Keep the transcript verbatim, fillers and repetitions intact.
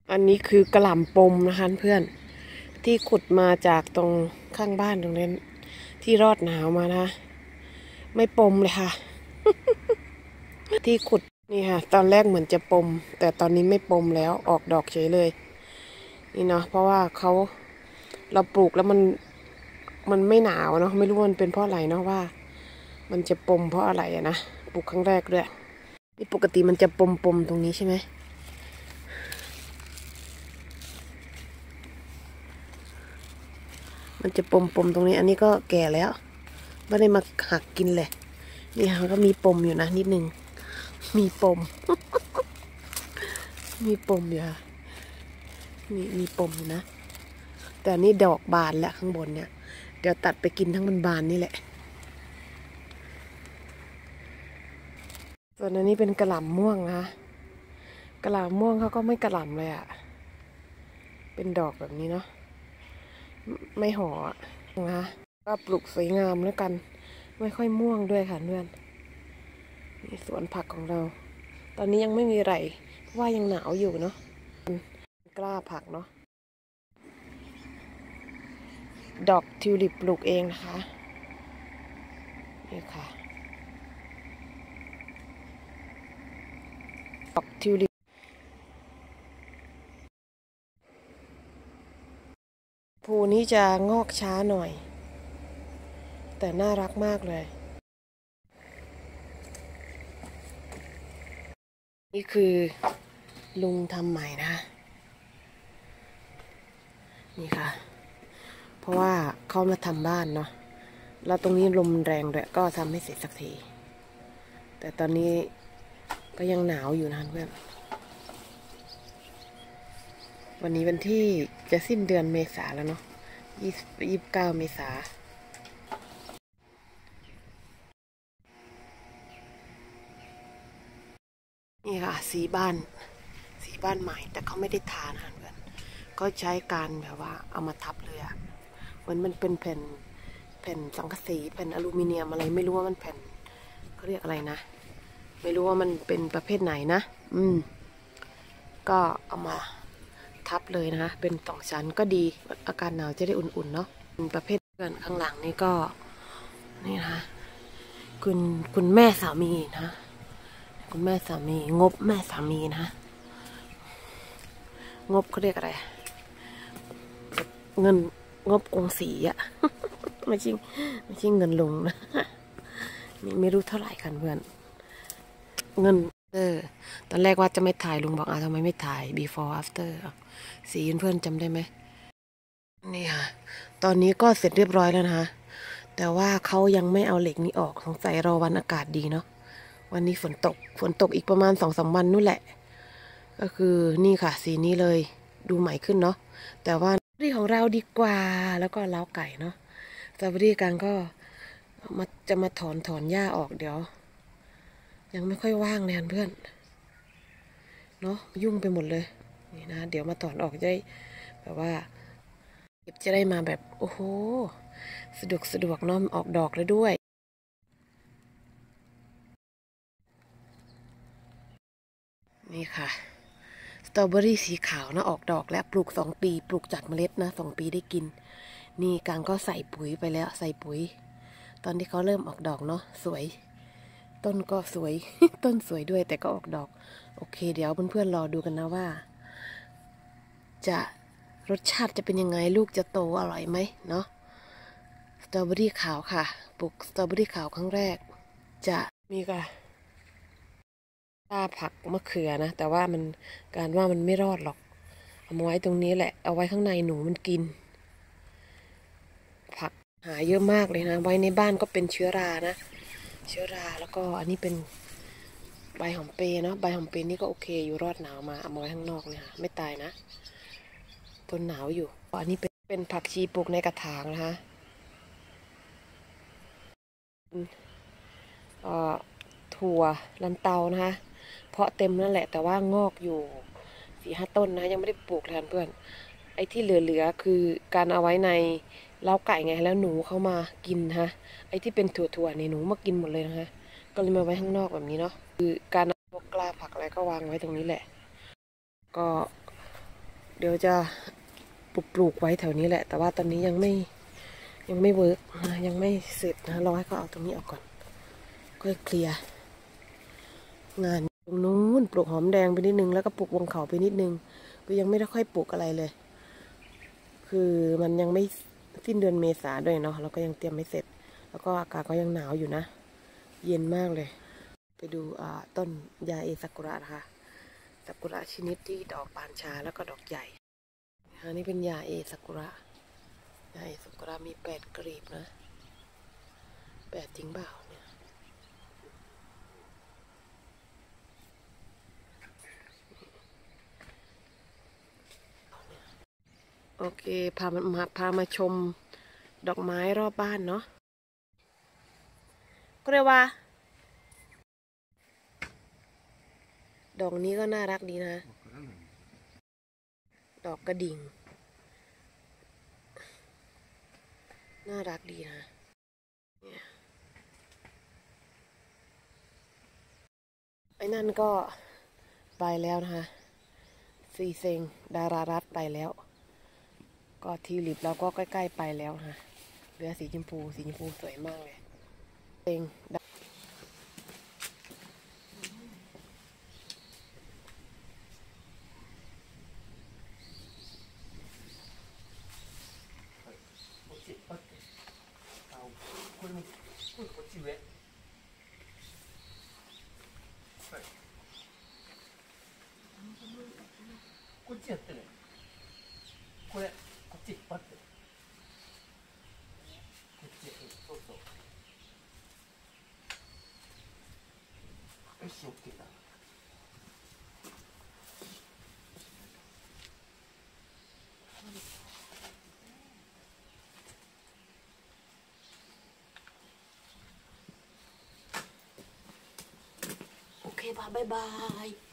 อันนี้คือกระหล่ำปมนะคะเพื่อนที่ขุดมาจากตรงข้างบ้านตรงนั้นที่รอดหนาวมานะไม่ปมเลยค่ะ ที่ขุดนี่ค่ะตอนแรกเหมือนจะปมแต่ตอนนี้ไม่ปมแล้วออกดอกเฉยเลยนี่เนาะเพราะว่าเขาเราปลูกแล้วมันมันไม่หนาวเนาะไม่รู้มันเป็นเพราะอะไรเนาะว่ามันจะปมเพราะอะไรอะนะปลูกครั้งแรกด้วยนี่ปกติมันจะปมปมตรงนี้ใช่ไหมมันจะปมปมตรงนี้อันนี้ก็แก่แล้วไม่ได้มาหักกินเลยนี่ค่ะก็มีปมอยู่นะนิดนึงมีปม มีปมอยู่ค่ะมีมีปมอยู่นะแต่นี่ดอกบานแล้วข้างบนเนี่ยเดี๋ยวตัดไปกินทั้งบานๆนี่แหละส่วนอันนี้เป็นกระหล่ำม่วงนะกระหล่ำม่วงเขาก็ไม่กระหล่ำเลยอะเป็นดอกแบบนี้เนาะไม่ห่อนะก็ปลูกสวยงามแล้วกันไม่ค่อยม่วงด้วยค่ะเพื่อนนี่สวนผักของเราตอนนี้ยังไม่มีไรเพราะว่ายังหนาวอยู่เนาะกล้าผักเนาะดอกทิวลิปปลูกเองนะคะนี่ค่ะดอกทิวลิปภูนี้จะงอกช้าหน่อยแต่น่ารักมากเลยนี่คือลุงทำใหม่นะนี่ค่ะเพราะว่าเขามาทำบ้านเนาะแล้วตรงนี้ลมแรงด้วยก็ทำไม่เสร็จสักทีแต่ตอนนี้ก็ยังหนาวอยู่นะเพื่อนวันนี้วันที่จะสิ้นเดือนเมษาแล้วเนาะยี่สิบยี่สิบเก้าเมษานี่ค่ะสีบ้านสีบ้านใหม่แต่เขาไม่ได้ทานะเพื่อนก็ใช้การแบบว่าเอามาทับเลยอะเหมือนมันเป็นแผ่นแผ่นสังกะสีแผ่นอลูมิเนียมอะไรไม่รู้ว่ามันแผ่นเขาเรียกอะไรนะไม่รู้ว่ามันเป็นประเภทไหนนะอืมก็เอามาทับเลยนะคะเป็นสองชั้นก็ดีอากาศหนาวจะได้อุ่นๆเนาะประเภทเพื่อนข้างหลังนี่ก็นี่นะคุณคุณแม่สามีนะคุณแม่สามีงบแม่สามีนะงบเขาเรียกอะไรเงินงบกงสีอะไม่ใช่ไม่ใช่เงินลงนะนี่ไม่รู้เท่าไหร่กันเพื่อนเงินเออตอนแรกว่าจะไม่ถ่ายลุงบอกอ่ะทำไมไม่ถ่าย before after สีเพื่อนจำได้ไหมนี่ค่ะตอนนี้ก็เสร็จเรียบร้อยแล้วนะคะแต่ว่าเขายังไม่เอาเหล็กนี้ออกสงสัยรอวันอากาศดีเนาะวันนี้ฝนตกฝนตกอีกประมาณสองสามวันนู่นแหละก็คือนี่ค่ะสีนี้เลยดูใหม่ขึ้นเนาะแต่ว่าที่ของเราดีกว่าแล้วก็เล้าไก่เนาะสตรอเบอรี่กันก็มาจะมาถอนถอนหญ้าออกเดี๋ยวยังไม่ค่อยว่างเลยเพื่อนเนาะยุ่งไปหมดเลยนี่นะเดี๋ยวมาถอนออกได้แบบว่าเก็บจะได้มาแบบโอ้โหสะดวกสะดวกเนาะออกดอกแล้วด้วยนี่ค่ะสตรอเบอรี่สีขาวนะออกดอกและปลูกสองปีปลูกจากเมล็ดนะสองปีได้กินนี่กางก็ใส่ปุ๋ยไปแล้วใส่ปุ๋ยตอนที่เขาเริ่มออกดอกเนาะสวยต้นก็สวย ต้นสวยด้วยแต่ก็ออกดอกโอเคเดี๋ยวเพื่อนๆรอดูกันนะว่าจะรสชาติจะเป็นยังไงลูกจะโตอร่อยไหมเนาะสตรอเบอรี่ขาวค่ะปลูกสตรอเบอรี่ขาวครั้งแรกจะมีกะต้าผักมะเขือนะแต่ว่ามันการว่ามันไม่รอดหรอกเอามาไว้ตรงนี้แหละเอาไว้ข้างในหนูมันกินผักหาเยอะมากเลยนะไว้ในบ้านก็เป็นเชื้อรานะเชื้อราแล้วก็อันนี้เป็นใบหอมเปรย์เนาะใบหอมเปรย์นี่ก็โอเคอยู่รอดหนาวมาเอามาไว้ข้างนอกเนี่ยไม่ตายนะทนหนาวอยู่อันนี้เป็นเป็นผักชีปลูกในกระถางนะคะเอ่อถั่วลันเตานะคะเพาะเต็มนั่นแหละแต่ว่างอกอยู่สี่ห้าต้นนะยังไม่ได้ปลูกเลยเพื่อนไอ้ที่เหลือๆคือการเอาไว้ในเล้าไก่ไงแล้วหนูเข้ามากินฮะไอ้ที่เป็นถั่วๆเนี่ยหนูมากินหมดเลยนะคะก็เลยมาไว้ข้างนอกแบบนี้เนาะคือการพวกกล้าผักอะไรก็วางไว้ตรงนี้แหละก็เดี๋ยวจะปลูกปลูกไว้แถวนี้แหละ แต่ว่าตอนนี้ยังไม่ยังไม่เวิร์กนะยังไม่เสร็จนะรอให้เขาเอาตรงนี้ออกก่อนก็เคลียร์งานตรงนู้นปลูกหอมแดงไปนิดนึงแล้วก็ปลูกวงเขาไปนิดนึงก็ยังไม่ได้ค่อยปลูกอะไรเลยคือมันยังไม่สิ้นเดือนเมษาด้วยเนาะเราก็ยังเตรียมไม่เสร็จแล้วก็อากาศก็ยังหนาวอยู่นะเย็นมากเลยไปดูอ่าต้นยาเอซากุระนะคะซากุระชนิดที่ดอกบานช้าแล้วก็ดอกใหญ่อันนี้เป็นยาเอซากุระยาเอซากุระมีแปดกลีบนะแปดจริงเปล่าเนี่ยโอเคพามาพามาชมดอกไม้รอบบ้านเนาะก็เรียกว่าดอกนี้ก็น่ารักดีนะดอกกระดิ่งน่ารักดีนะไอ้นั่นก็ไปแล้วนะคะซีเซงดารารัตไปแล้วก็ทีลิปเราก็ใกล้ๆไปแล้วนะเหลือสีชมพูสีชมพูสวยมากเลยเองこっちやってね。これこっち引っ張って。こっち、そうそう。よし、オッケーだ。 โอเคป่ะบ๊ายบาย